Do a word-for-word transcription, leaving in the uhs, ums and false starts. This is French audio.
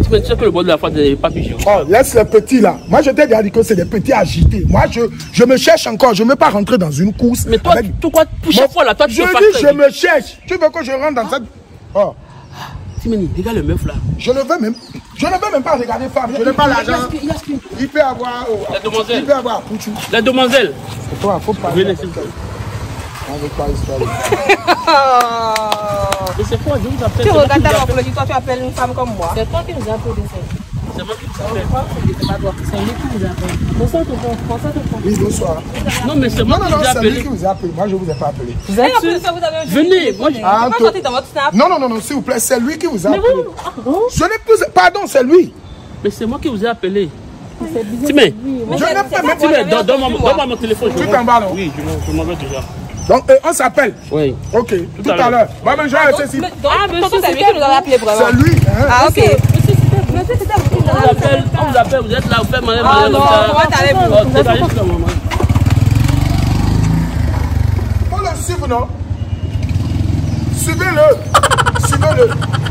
Tu sais que le bord de la face n'est pas figé. Oh, laisse les petits là. Moi, je t'ai déjà dit que c'est des petits agités. Moi, je, je me cherche encore. Je ne veux pas rentrer dans une course. Mais toi, avec... tu, quoi, pour chaque fois là, toi, tu je te dis, je me cherche. Tu veux que je rentre dans cette... Oh. Timeni, regarde le meuf là. Je ne veux même, je ne veux même pas regarder femme. Je n'ai pas l'argent. Il peut avoir. Oh, la demoiselle. Il peut avoir. La demoiselle. C'est toi, faut pas. Venez s'il vous plaît. On veut pas histoire. Et c'est quoi, je vous appelle. Tu regardes ta morphologie, toi tu appelles une femme comme moi. C'est toi qui nous as appelé. C'est moi qui vous appelle. C'est lui qui nous a appelé. Bonsoir, tonton. Bonsoir, tonton. Oui, bonsoir. Non, mais c'est moi non, qui non, vous ai appelé. C'est lui qui vous a appelé. Moi, je ne vous ai pas appelé. Vous êtes sûr? Venez, moi je. Ah, peux sortir dans votre snap? Non, non, non, non, s'il vous plaît, c'est lui qui vous a mais appelé. Vous... Ah, bon? Je n'ai plus. Pardon, c'est lui. Mais c'est moi qui vous ai appelé. C'est bizarre. Timé. Je n'ai pas même. Timé, donne-moi mon téléphone. Tu t'en vas, non? Oui, je m'en vais déjà. Donc, euh, on s'appelle. Oui. Ok, tout, tout à l'heure. Moi, je vais rester ici. Ah, monsieur, c'est lui qui nous a appelé, vraiment. C'est lui. Hein? Ah, ok. Monsieur, c'était vous qui nous On vous appelle, on vous appelle, vous êtes là, vous faites manger, Ah manger. non, comment t'allez vous? Dégagez sur le moment. Faut le suivre, non? Suivez-le. Suivez-le.